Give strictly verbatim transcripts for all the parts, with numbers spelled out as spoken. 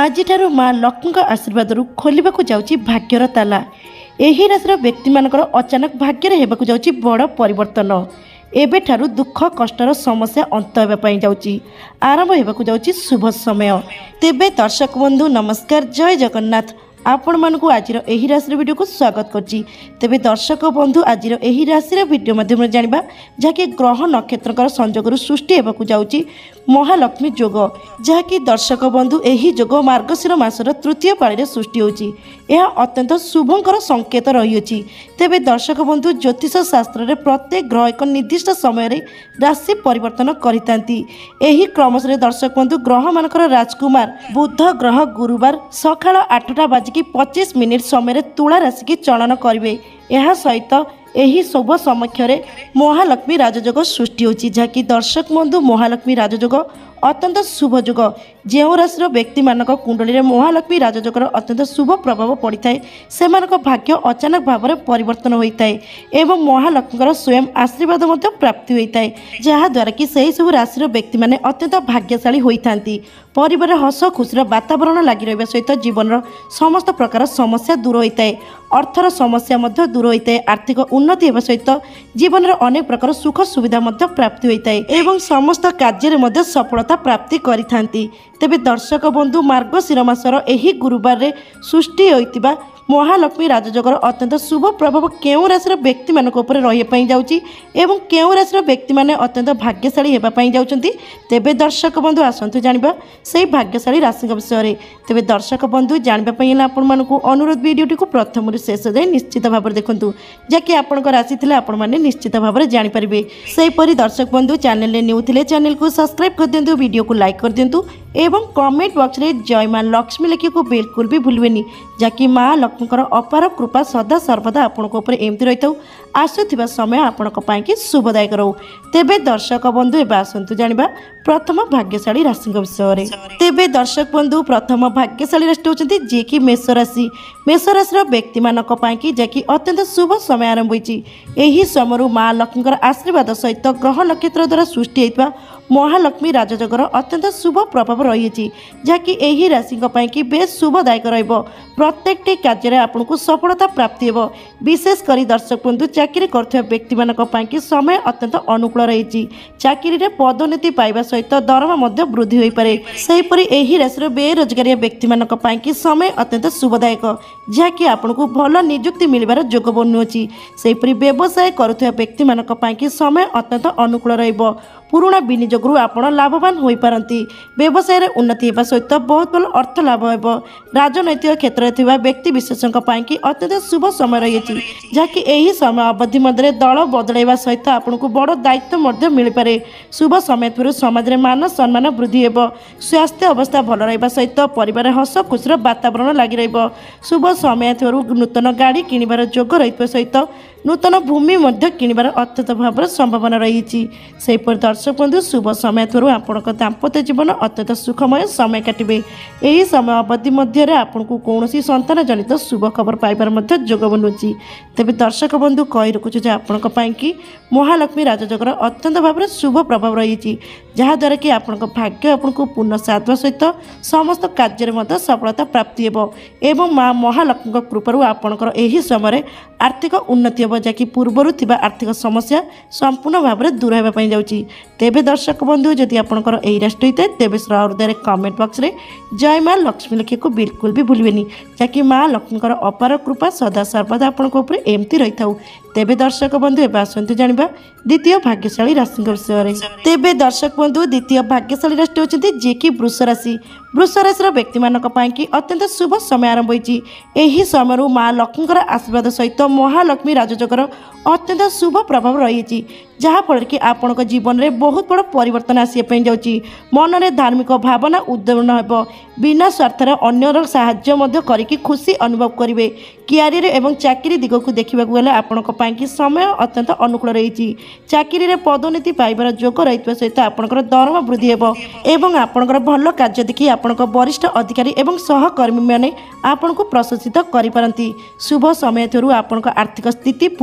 ଆଜିଠାରୁ ମା ଲକ୍ଷ୍ମୀଙ୍କ ଆଶୀର୍ବାଦରୁ ଖୋଲିବାକୁ ଯାଉଛି ଭାଗ୍ୟର ତାଲା। ଏହି ରାଶିର ବ୍ୟକ୍ତିମାନଙ୍କର ଅଚାନକ ଭାଗ୍ୟରେ ହେବାକୁ ଯାଉଛି ବଡ଼ ପରିବର୍ତ୍ତନ। ଏବେଠାରୁ ଦୁଃଖ କଷ୍ଟର ସମସ୍ୟା ଅନ୍ତ ହେବା ପାଇଁ ଯାଉଛି, ଆରମ୍ଭ ହେବାକୁ ଯାଉଛି ଶୁଭ ସମୟ। ତେବେ ଦର୍ଶକ ବନ୍ଧୁ ନମସ୍କାର, ଜୟ ଜଗନ୍ନାଥ। आपण मानक आज यही राशि वीडियो को स्वागत करछि। तेबे दर्शक बंधु आज यही राशि वीडियो माध्यम जानिबा जहाँकि ग्रह नक्षत्र संजोग सृष्टि होगा जाऊँगी महालक्ष्मी जोग, जहाँकि दर्शक बंधु यही जोग मार्गशीर मासर तृतीय पाळी सृष्टि होछि। यह अत्यंत शुभंकर संकेत रही। तेबे दर्शक बंधु ज्योतिष शास्त्र में प्रत्येक ग्रह एक निर्दिष्ट समय राशि परिवर्तन करितांती। एही क्रम से दर्शक बंधु ग्रह मानकर राजकुमार बुध ग्रह गुरुवार सकाळ आठटा बाजिकी पच्चीस मिनिट समय तुला राशि की चलन करेंगे। यह सहित यही शुभ समक्षरे महालक्ष्मी राजयोग सृष्टि होछि, जहाँकि दर्शक बंधु महालक्ष्मी राजयोग अत्यंत शुभ जुग। जो राशि व्यक्ति मान कुंडली में महालक्ष्मी राजयोगर अत्यंत शुभ प्रभाव पड़ता है, से भाग्य अचानक भाव में परिवर्तन होता है एवं महालक्ष्मी स्वयं आशीर्वाद प्राप्ति होता है, जहाद्वारा कि सही सब राशि व्यक्ति मैंने अत्यंत भाग्यशाली होता। परिवार हस खुशी वातावरण लगी रहा सहित जीवन समस्त प्रकार समस्या दूर होता है, अर्थर समस्या दूर होता है, आर्थिक उन्नति होगा सहित जीवन में अनेक प्रकार सुख सुविधा प्राप्ति होता है एवं समस्त कार्य सफलता प्राप्ति करिथांती। तेबे दर्शक बंधु मार्गशीर मासर एही गुरुवार रे सृष्टि होइतिबा महालक्ष्मी राजयोगर अत्यंत शुभ प्रभाव केउं राशि व्यक्ति मानक ऊपर रही पाई जाउची एवं केउं राशि व्यक्ति माने अत्यंत भाग्यशाली हेबा पाई जाउचंती। तेबे दर्शक बंधु आसंतु जानिबा सेही भाग्यशाली राशि विषय रे। तेबे दर्शक बंधु जानिबा पाई आपण मानकु अनुरोध वीडियोटी को प्रथम रु शेष जाय निश्चित भाव में देखंतु, जाकि आपनक राशि थिले आपण माने निश्चित भाव में जानि परिबे। सेही परि दर्शक बंधु चैनल ने न्यू थिले चैनल को सब्सक्राइब कर दियंतु, वीडियो को लाइक कर दियंतु एवं कमेंट बॉक्स रे जय मां लक्ष्मी लिखि को बिल्कुल भी भूलबेनी, जाकि मां लक्ष्मी अपार कृपा सदा सर्वदा आपनक ऊपर एमती रही था। आसुथिबा समय आपनक पाई कि शुभदायक रहू। तेबे दर्शक बंधु एबे आसंतु जानिबा प्रथम भाग्यशाली राशि विषय रे। तेबे दर्शक बंधु प्रथम भाग्यशाली राशि होचंती जे कि मेष राशि। मेष राशि व्यक्ति मानक पाई कि जे कि अत्यंत शुभ समय आरंभ होईची। एही समय मां लक्ष्मी आशीर्वाद सहित ग्रह नक्षत्र द्वारा सृष्टि होइतबा महालक्ष्मी राजयोगर अत्यंत शुभ प्रभाव रही, जहाँकि यही राशि कि बेस शुभदायक रहिबो। प्रत्येक कार्य आपको सफलता प्राप्ति हो। विशेषकर दर्शक बंधु चाकरी करथिबा व्यक्ति मानक पई कि समय अत्यंत अनुकूल रही। चाकरी रे पदोन्नति पाइबा सहित दरमा मध्य वृद्धि होई पारे। सेहीपरि एही राशि बेरोजगारी व्यक्ति मानक पई कि समय अत्यंत शुभदायक, जहाँकि आपको भल नियुक्ति मिलबार जोग बनुछि। सेहीपरि व्यवसाय करुथिबा व्यक्ति मानक पई कि समय अत्यंत अनुकूल रहिबो। पुराणा विनियोगरू आपण लाभवान हो पारती। व्यवसाय रे उन्नति होगा सहित बहुत भल अर्थ लाभ हो। राजनैतिक क्षेत्र में थिबा व्यक्ति विशेषज्ञ पाई कि अत्यंत शुभ समय रही, जहाँकि यही समय अवधि मध्य दल बदलैवा सहित आपन को बड़ दायित्व मध्य मिल पारे। शुभ समय थ्रू समाज में मान सम्मान वृद्धि हो। स्वास्थ्य अवस्था भल रहा सहित परिवार हस खुशी वातावरण लगी रहिबो। शुभ समय थ्रू नूतन गाड़ी किणवार जोग रही सहित नूतन भूमि मध्य किणवार अत्यंत भाव संभावना रही। दर्शक बंधु शुभ समय थ्रू आपण दाम्पत्य जीवन अत्यंत सुखमय समय काटिबे। यही समय अवधि मध्य आपन को कौनसी संतान जनित शुभ खबर पाइबार मध्य जोग बनुछि। तेबे दर्शक बंधु कहि रखुछु जे आपनक पई कि महालक्ष्मी राजयोगर अत्यंत भाव शुभ प्रभाव रही, जहाद्वारा कि आपनक भाग्य आपन को पूर्ण साथ सहित समस्त कार्य मध्य सफलता प्राप्ति हेबो एवं मां महालक्ष्मी कृपारू आपनकर एही समय आर्थिक उन्नति हेबो, जाकि पूर्वरु थिबा आर्थिक समस्या संपूर्ण भाव में दूर हेबा पई जाउछि। तेबे दर्शक बंधु जदि आपनकर एही राशि होइते तेबे हृदय कमेंट बॉक्स रे जय मां लक्ष्मी लिखि को बिल्कुल भी भूलबेनी, जाकि मां लक्ष्मी अपार कृपा सदा सर्वदा आपनक ऊपर एमती रही था। तेबे दर्शक बंधु एबे आसंतु जानिबा द्वितीय भाग्यशाली राशि विषय रे। तेबे दर्शक बंधु द्वितीय भाग्यशाली राशि होचंती जे कि वृष राशि। वृष राशि व्यक्ति मानक पई कि अत्यंत शुभ समय आरंभ होईची। एही समय मां लक्ष्मी आशीर्वाद सहित महालक्ष्मी राजयोगर अत्यंत शुभ प्रभाव रही, जहाँफल कि आपण जीवन में बहुत बड़ परिवर्तन आसपा जाऊँगी। मन में धार्मिक भावना उद्दीर्ण हो। बिना स्वार्थ अन्यर साहाय्य करके खुशी अनुभव करेंगे। क्यारियर एवं चाकरी दिग को देखा गले आपण कि समय अत्यंत अनुकूल रही। चाकरी रे पदोन्नति पाइबार जोग रही सहित आपंकर दरमा वृद्धि हो एवं आपंकर भल कार्य देखि आपण वरिष्ठ अधिकारी एवं सहकर्मी मैंने आपण को प्रशंसित करिपारंती। शुभ समय थ्रू आपण आर्थिक स्थिति पूर्व अपेक्षा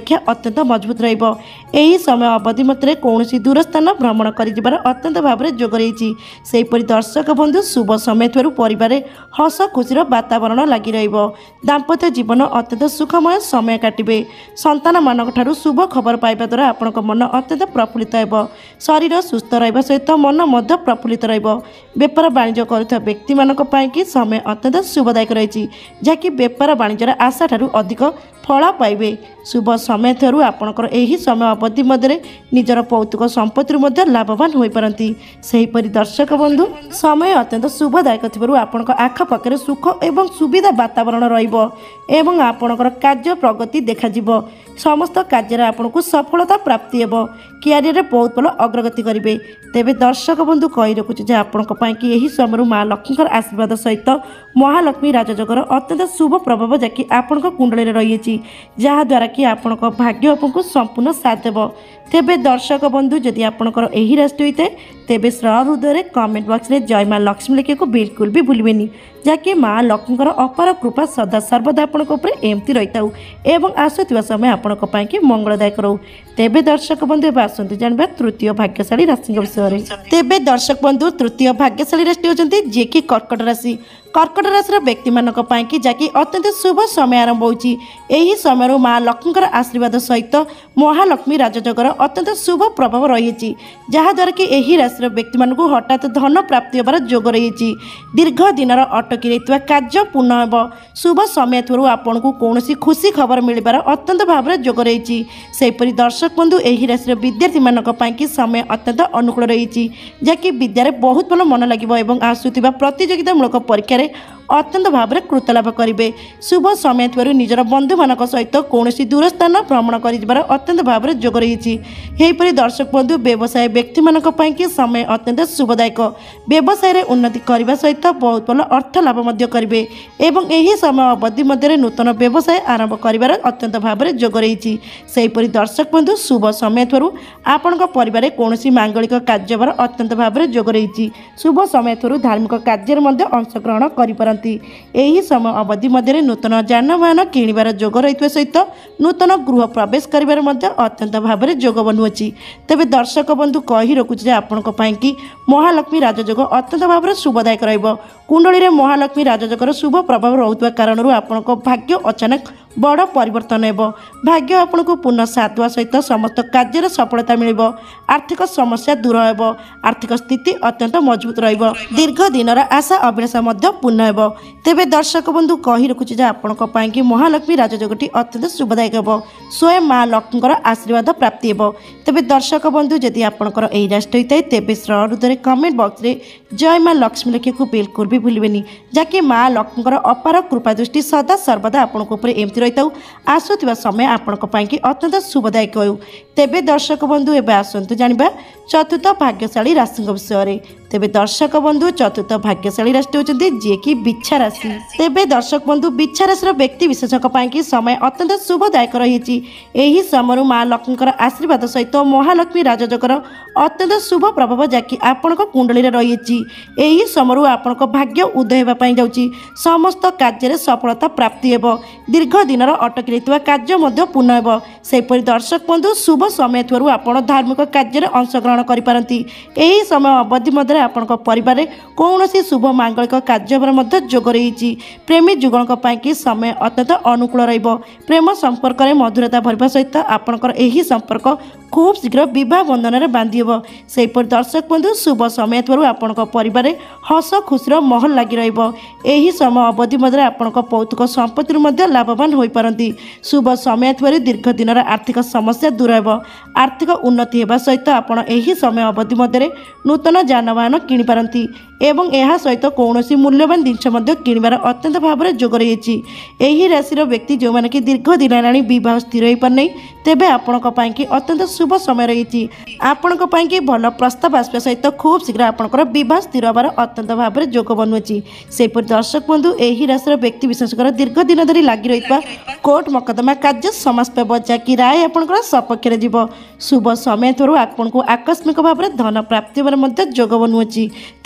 अपेक्षा अत्यंत मजबूत रहिबो। एही समय अवधि मध्य कौन दूर स्थान भ्रमण कर अत्यंत भाव में जोग रही। सेहीपरि दर्शक बंधु शुभ समय थरू परिवार हस खुशीर वातावरण लगी रहिबो। दाम्पत्य जीवन अत्यंत सुखमय समय काटिबे। संतान मानक ठारू शुभ खबर पाइबा द्वारा आपनक मन अत्यंत प्रफुल्लित हेबो। शरीर सुस्थ रहिबा सहित मन मध्य प्रफुल्लित रहिबो। बेपार वाणिज्य करुवा व्यक्ति मानक पई कि समय अत्यंत शुभदायक रही, जहाँकि बेपार वाणिज्यर आशा ठारू अधिक फल पाइबे। शुभ समय थरू आपणकर एही समय अवधि मध्य निजर पौतुक संपत्ति लाभवान हो पारती। सेहीपरि दर्शक बंधु समय अत्यंत शुभदायक थिबारु आपणक आखपाखे सुख एवं सुविधा वातावरण रहिबो एवं आपणकर कार्य प्रगति देखाजिबो। समस्त कार्य आपनको सफलता प्राप्ति हेबो। क्यारियर बहुत भल अग्रगति करेंगे। तेबे दर्शक बंधु कही रखुचे जे आपणक पई कि एही समय माँ लक्ष्मीकर आशीर्वाद सहित महालक्ष्मी राजजोगर अत्यंत शुभ प्रभाव जाकि आपणक कुंडली रही, जहाद्वारा कि आपणक भाग्य आपको संपूर्ण साथ देव। तेबे दर्शक बंधु जदि आपणकर एही राशि होता है तेबे श्रद्धा हृदय कमेंट बॉक्स में जय माँ लक्ष्मी लिखा बिल्कुल भी भूलें, जहाँकि माँ लक्ष्मीकर अपार कृपा सदा सर्वदा आपंक एमती रही था एवं आसुवा समय आपंक कि मंगलदायक रो। तेबे दर्शक बंधु एवं आसतु जानवा तृतीय भाग्यशाली राशि विषय में। तेबे दर्शक बंधु तृतीय भाग्यशाली राशि होती जी कि कर्कट राशि। कर्कट राशि व्यक्ति मानक कि जहाँकि अत्यंत शुभ समय आरंभ होती। यही समय माँ लक्ष्मीकर आशीर्वाद सहित महालक्ष्मी राजजोगर अत्यंत शुभ प्रभाव रही, जहाद्वारा कि यही राशि व्यक्ति मानक हठात धन प्राप्ति होबार जोग रही। दीर्घ दिन अटकी रही कार्य पूर्ण होब। शुभ समय थरू आपन को कौन खुशी खबर मिलबार अत्यंत भाव में जोग रही। सेहीपरि दर्शक बंधु यही राशि विद्यार्थी मानक कि समय अत्यंत अनुकूल रही, जहाँकि विद्यार बहुत भल मन लगे और आसुवा प्रतियोगितामूलक परीक्षा अत्यंत भाव में कृतलाभ करेंगे। शुभ समय थरू निजर बंधु मान सहित कौन दूर स्थान भ्रमण कर अत्यंत भाव में जोग रही। यहीपरि दर्शक बंधु व्यवसाय व्यक्ति मानक कि समय अत्यंत शुभदायक। व्यवसाय उन्नति करने सहित बहुत भल अर्थ लाभ करेंगे एवं यही समय अवधि मध्य नूतन व्यवसाय आरंभ कर अत्यंत भाव में जोग रही। सेहीपरि दर्शक बंधु शुभ समय थरू आपण परिवार कौन मांगलिक कार्य अत्यंत भाव में जोग रही। शुभ समय थरू धार्मिक कार्य अंशग्रहण कर यही समय अवधि मध्य नूतन जानवाहन किणवार जोग रही सहित नूतन गृह प्रवेश कर अत्यंत भाव में जोग बनुअछि। तेबे दर्शक बंधु कही रखुचे आपंक कि महालक्ष्मी राजजोग अत्यंत भाव में शुभदायक रहिबो। कुंडली में महालक्ष्मी राजजोगर शुभ प्रभाव रोथुवा कारण आपंक भाग्य अचानक बड़ परिवर्तन हेब। भाग्य आपन को पूर्ण साधुआ सहित समस्त कार्य सफलता मिल। आर्थिक समस्या दूर हेब। आर्थिक स्थिति अत्यंत मजबूत रहिब। दीर्घ दिन आशा अभिलाषा पूर्ण हेब। तेबे दर्शक बंधु कही रखुचे जे आपंक कि महालक्ष्मी राजजोगटी अत्यंत शुभदायक हेब। स्वयं माँ लक्ष्मीकर आशीर्वाद प्राप्ति हेब। तेबे दर्शक बंधु जदि आपंकर एही राशि होता है तेबे श्रद्धा हृदय कमेंट बॉक्स में जय माँ लक्ष्मी लिखा बिल्कुल भी भूलें, जहाँकि माँ लक्ष्मीकर अपार कृपा दृष्टि सदा सर्वदा आपंक एमती रही था। आसुवा समय आपंक कि अत्यंत शुभदायक हो। तेबे दर्शक बंधु एवं आसतु जानवा चतुर्थ भाग्यशाली राशि विषय में। तेबे दर्शक बंधु चतुर्थ भाग्यशाली राशि होती जी कि बिच्छा राशि। तेबे दर्शक बंधु बिच्छा राशि व्यक्ति विशेषक कि समय अत्यंत शुभदायक रही। यही समय माँ लक्ष्मीकर आशीर्वाद सहित महालक्ष्मी राजजोगर अत्यंत शुभ प्रभाव जहाँकि आपंक कुंडली रही। यही समय आपंक भाग्य उदय होगापी जाऊँगी। समस्त कार्य सफलता प्राप्ति हेब। दीर्घ दिन अटकी रही कार्य पूर्ण हो। सेहीपरि दर्शक बंधु शुभ समय थरू आपण धार्मिक कार्य अंशग्रहण करें। यही समय अवधि मध्य आपंक परिवार कौन शुभ मांगलिक कार्य जोग रही। प्रेमी जुगल कि समय अत्यंत अनुकूल रहिबो। प्रेम संपर्क में मधुरता भरवा सहित आपंकर यही संपर्क खूब शीघ्र विवाह बंधन में बांधि हेब। सेहीपरि दर्शक बंधु शुभ समय थरू आपंक परिवार हस खुशीर महल लगी रहिबो। यही समय अवधि मध्य आपंक पौतुक संपत्ति लाभवान हो पारती। शुभ समय थरू दीर्घ दिन आर्थिक समस्या दूर हेब। आर्थिक उन्नति होगा सहित आपण यही समय अवधि मध्य नूतन जानवाहन किनि पारती एवं यह सहित कौन मूल्यवान जिनस किणवार अत्यंत भाव में जोग रही। यही राशि व्यक्ति जो मैंने कि दीर्घ दिन हेलाणी बह स्थिर हो पारना तेबे आपंक कि अत्यंत शुभ समय रही। आपंक कि भल प्रस्ताव आसवा सहित खूब शीघ्र आपंकर बह स्थिर होबार अत्यंत भाव में जोग बनुअछि। सेहीपरि दर्शक बंधु यही राशि व्यक्ति विशेषकर दीर्घ दिन धरी लगी रही कोर्ट मकदमा कार्य समाप्त हो, जहाँकि राय आपंकर सपक्ष जीव। शुभ समय थरू आपन को आकस्मिक भाव में धन प्राप्ति होबार जोग बनुअछि। तेबे दर्शक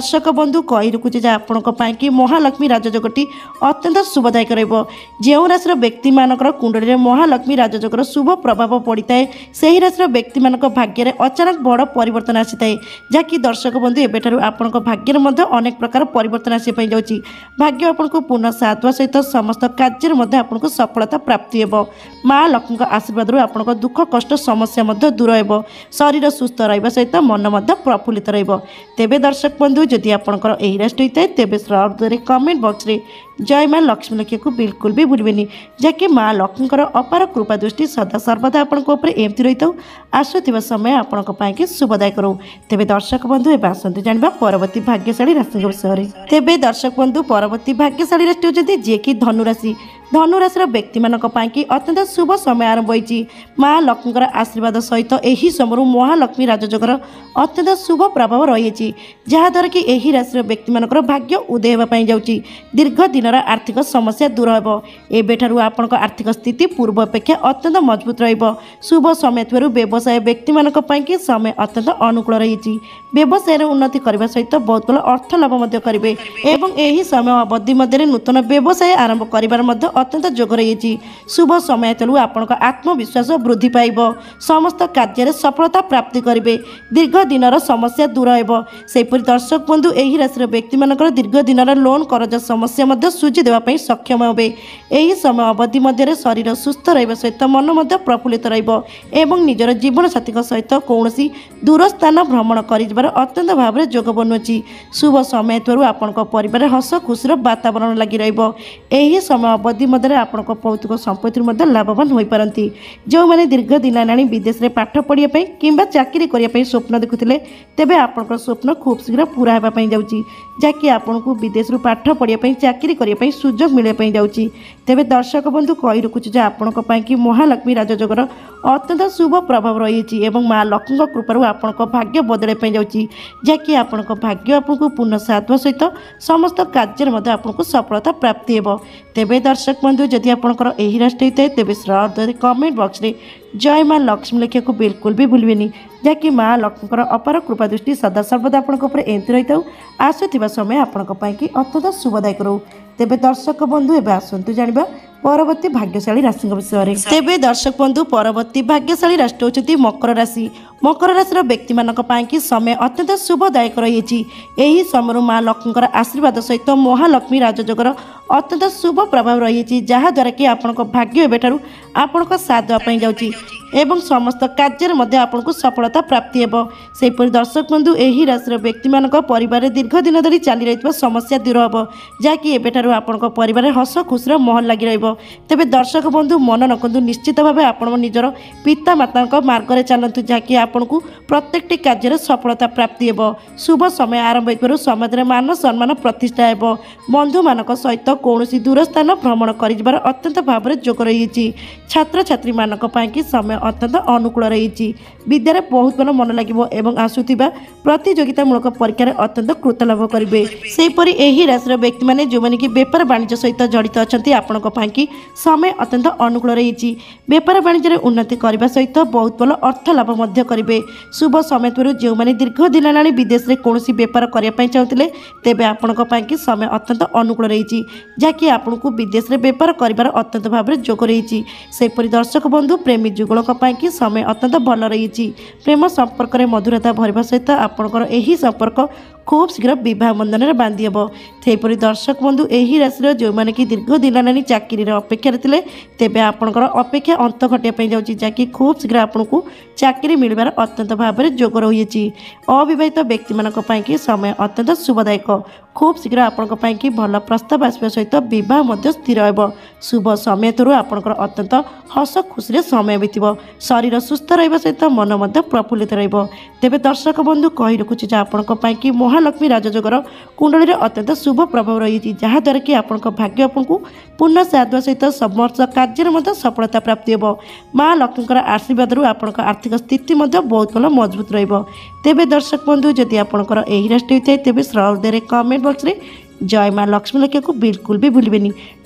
दर्शक बंधु कही रखुचे जे आपणक कि महालक्ष्मी राजयोगटी अत्यंत शुभदायक रहिबो। जो राशि व्यक्ति मानकर कुंडली महालक्ष्मी राजयोगर शुभ प्रभाव पड़ता है से राशि व्यक्ति मान भाग्य में अचानक बड़ परिवर्तन आसी थाए जहाँकि दर्शक बंधु एबेठारु आपणक भाग्य में अनेक प्रकार परिवर्तन आसपा जाऊँगी। भाग्य आपको पूर्ण साथ सहित समस्त कार्य आपको सफलता प्राप्ति हो। माँ लक्ष्मी आशीर्वाद आपको दुख कष्ट समस्या दूर हो। शरीर सुस्थ रहा सहित मन प्रफुल्लित तेबे दर्शक बंधु जदि आपंकर यही राशि होता है तेबे श्रद्धे कमेंट बॉक्स रे जय माँ लक्ष्मी लिखा को बिल्कुल भी भूलि जहाँकि माँ लक्ष्मी अपार कृपा दृष्टि सदा सर्वदा आपंक एमती रही था आसुवा समय आपंक शुभदायक रो। तेबे दर्शक बंधु एवं आसतु जाना परवर्ती भाग्यशाली राशि विषय में। तेबे दर्शक बंधु परवर्ती भाग्यशाली राशि होती जी कि धनुराशि। धनुराशि व्यक्ति मानक अत्यंत शुभ समय आरंभ होती। माँ लक्ष्मी आशीर्वाद सहित यही समय महालक्ष्मी राजयोगर अत्यंत शुभ प्रभाव रही जहाँद्वारा कि यही राशि व्यक्ति मानक भाग्य उदय होगापी जाऊँगी। दीर्घ दिन आर्थिक समस्या दूर हो। एबेठारु आपनक आर्थिक स्थिति पूर्व अपेक्षा अत्यंत मजबूत रहिबो। शुभ समय थुरू व्यवसाय व्यक्ति मानक पई समय अत्यंत अनुकूल रही। व्यवसाय उन्नति करने सहित बहुत बड़ा अर्थ लाभ करेंगे एवं यही समय अवधि मध्य नूतन व्यवसाय आरंभ कर अत्यंत जोग रही। शुभ समय तेलु आपनक आत्मविश्वास वृद्धि पाइब। समस्त कार्य सफलता प्राप्ति करेंगे। दीर्घ दिन समस्या दूर हो। सेपरि दर्शक बंधु यही राशि व्यक्ति मानक दीर्घ दिन लोन करज समस्या सूझी देवाई सक्षम हे। यही समय अवधि मध्य शरीर सुस्थ रहा सहित मन प्रफुल्लित रहिबो निजर जीवन साथी सहित कौन दूर स्थान भ्रमण कर अत्यंत भाव में जोग बनुची। शुभ समय थ्रू आपण परिवार हस खुशी वातावरण लगी रहिबो। यही समय अवधि मध्य आपण भौतिक संपत्ति लाभवान हो पारती। जो मैंने दीर्घ दिन आनी विदेश में पाठ पढ़ाई कि चाकरी करने स्वप्न देखुले तेबे आपण स्वप्न खूब शीघ्र पूरा होगापी जाऊँगी जहाँकि आपन को विदेश पाठ पढ़ाई चाकरी करने सुजोग मिलने जाऊँगी। तेबे दर्शक बंधु कही रखुचे जे आपणक कि महालक्ष्मी राजयोगर अत्यंत शुभ प्रभाव रही एवं माँ लक्ष्मी कृपार आपणक भाग्य बदलने जाऊँगी जहाँकि आपणक भाग्य आपको पूर्ण साथ सहित समस्त कार्य आपको सफलता प्राप्ति हो। तेबे दर्शक बंधु जदि आपंकर यही राशि होता है तेबे श्रद्धे कमेंट बॉक्स रे जय माँ लक्ष्मी लिखा को बिल्कुल भी भूलि जहाँकि माँ लक्ष्मी अपार कृपा दृष्टि सदा सर्वदा आपंक एमती रही था आसुवा समय आपंक अत्यंत शुभदायक रो। तेबे दर्शक बंधु एवं आसतु जाना परवर्ती भाग्यशाली राशि विषय में। तेबे दर्शक बंधु परवर्ती भाग्यशाली राशि होती मकर राशि। मकर राशि व्यक्ति मानक समय अत्यंत शुभदायक रही। यही समय माँ लक्ष्मी आशीर्वाद सहित महालक्ष्मी राजयोगर अत्यंत शुभ प्रभाव रही जहाँद्वारा कि आपंक भाग्य एबेठारु आपंक साथ देवाई जाऊँगी एवं समस्त कार्य आपको सफलता प्राप्ति हो। सेपरि दर्शक बंधु यही राशि व्यक्ति मानक परिवार दीर्घ दिन धरी चली रही समस्या दूर हो जहाँकि एबेठारु आपंक परिवार हस खुशी महल लगी रहिबो। तेबे दर्शक बंधु मन नकंतु निश्चित भाव आपण निजर पिता माता मार्ग में चलतु जहाँकि आपको प्रत्येकटी कार्य सफलता प्राप्ति हो। शुभ समय आरंभ हो समाज में मान सम्मान प्रतिष्ठा हो। बंधु मान सहित कौन दूर स्थान भ्रमण कर अत्यंत भाव में जोग रही। छात्र छात्री मानक समय अत्यंत अनुकूल रही। विद्यार बहुत बल मन लगे आसुवा प्रतियोगितामूलक परीक्षार अत्यंत कृत लाभ करेंगे। सेपरि यही राशि व्यक्ति मैंने जो मैंने कि बेपार वाणिज्य सहित जड़ित अच्छा आपंक समय अत्यंत अनुकूल रही। बेपार वाणिज्य उन्नति करने सहित बहुत बल अर्थ लाभ करेंगे। शुभ समय थ्रू जो मैंने दीर्घ दिन आनी विदेश में कौन बेपार करने चाहते तेबे आपंक समय अत्यंत अनुकूल रही जहाँकि आपको विदेश में बेपार कर अत्यंत भाव में जोग रही। सेपरि दर्शक बंधु प्रेमी जुगल समय अत्यंत भल रही। प्रेम संपर्क में मधुरता भरवा सहित आपंकर यही संपर्क खूब शीघ्र बह बंधन में बांधि हे। सेपरि दर्शक बंधु यही राशि जो मैंने कि दीर्घ दिन आनी चाकरी अपेक्षा थे तेबे आपंकर अपेक्षा अंत घटापी जाऊँगी जहाँकि खूब शीघ्र आपको चाकरी मिलबार अत्यंत भाव में जोग रही। अविवाहित व्यक्ति मानक समय अत्यंत शुभदायक। खूब शीघ्र आपंक भल प्रस्ताव आसवा सहित बह स्थिर हो। शुभ समय थ्रू आपंकर अत्यंत हस खुशी समय बीत शरीर सुस्थ रहा सहित मन प्रफुल्लित रहिबो। तेबे दर्शक बंधु कही रखुचे जे आपंक महालक्ष्मी राजयोगर कुंडली अत्यंत शुभ प्रभाव रही जहाँद्वारा कि आपंक भाग्य आपको पूर्ण साथ सहित समस्त कार्य सफलता प्राप्ति हो। माँ लक्ष्मी आशीर्वाद आपंक आर्थिक स्थिति बहुत भल मजबूत रहिबो। तेबे दर्शक बंधु जदि आपंकर यही राशि होता है तेबे श्रद्धे कमेंट बॉक्स रे जय माँ लक्ष्मी लिखा को बिल्कुल भी भूलि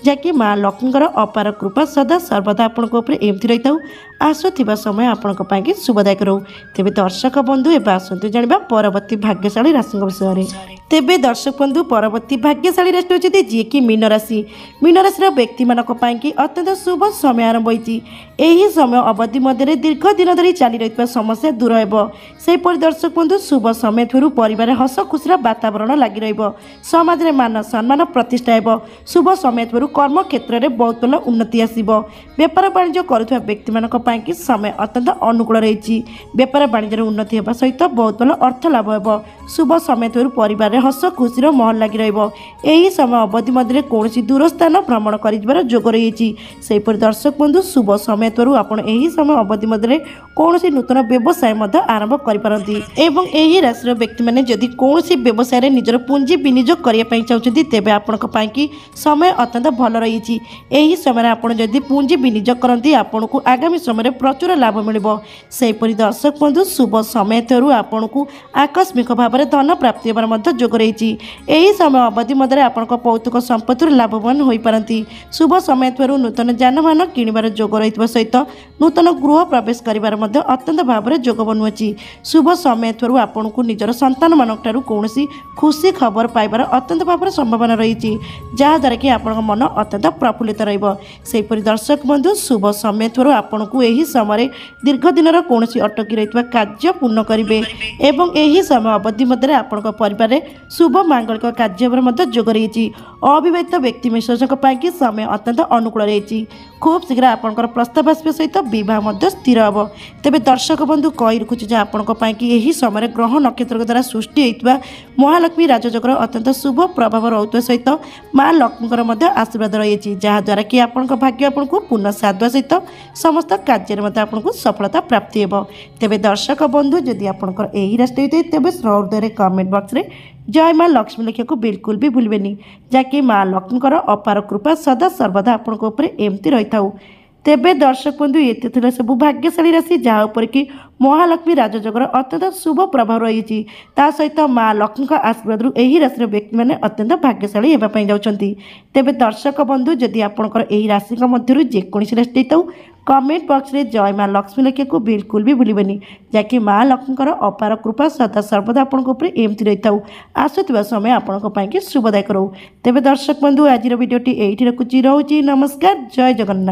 ଯାହାକି ମା ଲକ୍ଷ୍ମୀଙ୍କର ଅପାର କୃପା ସଦା ସର୍ବଦା ଆପଣଙ୍କ ଉପରେ ଏମିତି ରହିଥାଉ। ଆସୁଥିବା ସମୟ ଆପଣଙ୍କ ପାଇଁକି ଶୁଭଦାୟକ ରହୁ। ତେବେ ଦର୍ଶକ ବନ୍ଧୁ ଏବେ ଆସନ୍ତୁ ଜାଣିବା ପରବର୍ତ୍ତୀ ଭାଗ୍ୟଶାଳୀ ରାଶିଙ୍କ ବିଷୟରେ। ତେବେ ଦର୍ଶକ ବନ୍ଧୁ ପରବର୍ତ୍ତୀ ଭାଗ୍ୟଶାଳୀ ରାଶି ହେଉଛନ୍ତି ଯିଏକି ମୀନ ରାଶି। ମୀନ ରାଶିର ବ୍ୟକ୍ତିମାନଙ୍କ ପାଇଁକି ଅତ୍ୟନ୍ତ ଶୁଭ ସମୟ ଆରମ୍ଭ ହୋଇଛି। ଏହି ସମୟ ଅବଧି ମଧ୍ୟରେ ଦୀର୍ଘ ଦିନ ଧରି ଚାଲି ରହିଥିବା ସମସ୍ୟା ଦୂର ହେବ। ସେହିପରି ଦର୍ଶକ ବନ୍ଧୁ ଶୁଭ ସମୟ ଥିବାରୁ ପରିବାରରେ ହସ ଖୁସିର ବାତାବରଣ ଲାଗି ରହିବ। ସମାଜରେ ମାନ ସମ୍ମାନ ପ୍ରତିଷ୍ଠା ହେବ। ଶୁଭ ସମୟ ଥିବାରୁ କର୍ମ କ୍ଷେତ୍ରରେ ବହୁତ ଭଲ ଉନ୍ନତି ଆସିବ। ବେପାର ବାଣିଜ୍ୟ କରୁଥିବା ବ୍ୟକ୍ତିମାନଙ୍କ ପାଇଁକି ସମୟ ଅତ୍ୟନ୍ତ ଅନୁକୂଳ ରହିଛି। ବେପାର ବାଣିଜ୍ୟରେ ଉନ୍ନତି ହେବା ସହିତ ବହୁତ ଭଲ ଅର୍ଥ ଲାଭ ହେବ। ଶୁଭ ସମୟ ଥିବାରୁ ପରିବାରରେ ହସ ଖୁସିର ମହଲ ଲାଗି ରହିବ। ଏହି ସମୟ ଅବଧି ମଧ୍ୟରେ କୌଣସି ଦୂର ସ୍ଥାନ ଭ୍ରମଣ କରିଯିବାର ଯୋଗ ରହିଛି। ସେହିପରି ଦର୍ଶକ ବନ୍ଧୁ ଶୁଭ ସମୟ ଥିବାରୁ ଆପଣ ଏହି ସମୟ ଅବଧି ମଧ୍ୟରେ କୌଣସି ନୂତନ ବ୍ୟବସାୟ ମଧ୍ୟ ଆରମ୍ଭ କରିପାରନ୍ତି। ଏବଂ ଏହି ରାଶିର ବ୍ୟକ୍ତିମାନେ ଯଦି କୌଣସି ବ୍ୟବସାୟରେ ନିଜର ପୁଞ୍ଜି ବିନିଯୋଗ କରିବା ପାଇଁ ଚାହୁଁଛନ୍ତି ତେବେ ଆପଣଙ୍କ ପାଇଁକି ସମୟ ଅତ୍ୟନ୍ତ ଭଲ ରହିଛି। ଏହି ସମୟରେ ଆପଣ ଯଦି ପୁଞ୍ଜି ବିନିଯୋଗ କରନ୍ତି ଆପଣଙ୍କୁ ଆଗାମୀ ସମୟରେ ପ୍ରଚୁର ଲାଭ ମିଳିବ। ସେହିପରି ଦର୍ଶକ ବନ୍ଧୁ ଶୁଭ ସମୟ ଥିବାରୁ ଆପଣଙ୍କୁ ଆକସ୍ମିକ ଭାବରେ ଧନ ପ୍ରାପ୍ତି ହେବାର ମଧ୍ୟ ଯୋଗ ରହିଛି। ଏହି ସମୟ ଅବଧି ମଧ୍ୟରେ ଆପଣଙ୍କ ପୌତୁକ ସମ୍ପତ୍ତିରୁ ଲାଭବାନ ହୋଇପାରନ୍ତି। ଶୁଭ ସମୟ ଥିବାରୁ ନୂତନ ଯାନବାହନ କିଣିବାର ଯୋଗ ରହିଥିବା ସହିତ ନୂତନ ଗୃହ ପ୍ରବେଶ କରିବାର ମଧ୍ୟ ଅତ୍ୟନ୍ତ ଭାବରେ ଯୋଗ ବନୁଅଛି। ଶୁଭ ସମୟ ଥିବାରୁ ଆପଣଙ୍କୁ ନିଜର ସନ୍ତାନମାନଙ୍କଠାରୁ କୌଣସି ଖୁସି ଖବର ପାଇବାର ଅତ୍ୟନ୍ତ ଭାବରେ ସମ୍ଭାବନା ରହିଛି, ଯାହାଦ୍ୱାରା କି ଆପଣଙ୍କ ମନ ଅତ୍ୟନ୍ତ ପ୍ରଫୁଲ୍ଲିତ ରହିବ। ସେହିପରି ଦର୍ଶକ ବନ୍ଧୁ ଶୁଭ ସମୟ ଥିବାରୁ ଆପଣଙ୍କୁ ଏହି ସମୟରେ ଦୀର୍ଘ ଦିନର କୌଣସି ଅଟକି ରହିଥିବା କାର୍ଯ୍ୟ ପୂର୍ଣ୍ଣ କରିବେ ଏବଂ ଏହି ସମୟ ଅବଧି ମଧ୍ୟରେ ଆପଣଙ୍କ ପରିବାରରେ ଶୁଭ ମାଙ୍ଗଳିକ କାର୍ଯ୍ୟ ହେବାର ମଧ୍ୟ ଯୋଗ ରହିଛି। ଅବିବାହିତ ବ୍ୟକ୍ତି ବିଶେଷଙ୍କ ପାଇଁକି ସମୟ ଅତ୍ୟନ୍ତ ଅନୁକୂଳ ରହିଛି। ଖୁବ୍ ଶୀଘ୍ର ଆପଣଙ୍କର ପ୍ରସ୍ତାବ ଆସିବା ସହିତ ବିବାହ ମଧ୍ୟ ସ୍ଥିର ହେବ। ତେବେ ଦର୍ଶକ ବନ୍ଧୁ କହି ରଖୁଛି ଯେ ଆପଣଙ୍କ ପାଇଁକି ଏହି ସମୟରେ ଗ୍ରହ ନକ୍ଷତ୍ରଙ୍କ ଦ୍ୱାରା ସୃଷ୍ଟି ହୋଇଥିବା ମହାଲକ୍ଷ୍ମୀ ରାଜଯୋଗର ଅତ୍ୟନ୍ତ ଶୁଭ ପ୍ରଭାବ ରହୁଥିବା ସହିତ ମା ଲକ୍ଷ୍ମୀଙ୍କର ମଧ୍ୟ ଆଶୀର୍ବାଦ ରହିଛି, ଯାହାଦ୍ୱାରା କି ଆପଣଙ୍କ ଭାଗ୍ୟ ଆପଣଙ୍କୁ ପୂର୍ଣ୍ଣ ସାଥ ଦେବା ସହିତ ସମସ୍ତ କାର୍ଯ୍ୟରେ ମଧ୍ୟ ଆପଣଙ୍କୁ ସଫଳତା ପ୍ରାପ୍ତି ହେବ। ତେବେ ଦର୍ଶକ ବନ୍ଧୁ ଯଦି ଆପଣଙ୍କର ଏହି ରାଶି ହୋଇଥାଏ ତେବେ ସହୃଦୟରେ କମେଣ୍ଟ ବକ୍ସରେ ଜୟ ମା ଲକ୍ଷ୍ମୀ ଲେଖିବାକୁ ବିଲକୁଲ ବି ଭୁଲିବେନି, ଯାହାକି ମା ଲକ୍ଷ୍ମୀଙ୍କର ଅପାର କୃପା ସଦା ସର୍ବଦା ଆପଣଙ୍କ ଉପରେ ଏମିତି ରହିଥାଉ। ତେବେ ଦର୍ଶକ ବନ୍ଧୁ ଏତେ ଥିଲା ସବୁ ଭାଗ୍ୟଶାଳୀ ରାଶି ଯାହା ଉପରେ କି ମହାଲକ୍ଷ୍ମୀ ରାଜଯୋଗର ଅତ୍ୟନ୍ତ ଶୁଭ ପ୍ରଭାବ ରହିଛି। ତା ସହିତ ମା ଲକ୍ଷ୍ମୀଙ୍କ ଆଶୀର୍ବାଦରୁ ଏହି ରାଶିର ବ୍ୟକ୍ତିମାନେ ଅତ୍ୟନ୍ତ ଭାଗ୍ୟଶାଳୀ ହେବା ପାଇଁ ଯାଉଛନ୍ତି। ତେବେ ଦର୍ଶକ ବନ୍ଧୁ ଯଦି ଆପଣଙ୍କର ଏହି ରାଶିଙ୍କ ମଧ୍ୟରୁ ଯେକୌଣସି ରାଶି ଦେଇଥାଉ କମେଣ୍ଟ ବକ୍ସରେ ଜୟ ମା ଲକ୍ଷ୍ମୀ ଲେଖିବାକୁ ବିଲକୁଲ ବି ଭୁଲିବେନି, ଯାହାକି ମା ଲକ୍ଷ୍ମୀଙ୍କର ଅପାର କୃପା ସଦା ସର୍ବଦା ଆପଣଙ୍କ ଉପରେ ଏମିତି ରହିଥାଉ। ଆସୁଥିବା ସମୟ ଆପଣଙ୍କ ପାଇଁକି ଶୁଭଦାୟକ ରହୁ। ତେବେ ଦର୍ଶକ ବନ୍ଧୁ ଆଜିର ଭିଡ଼ିଓଟି ଏଇଠି ରଖୁଛି। ରହୁଛି ନମସ୍କାର, ଜୟ ଜଗନ୍ନାଥ।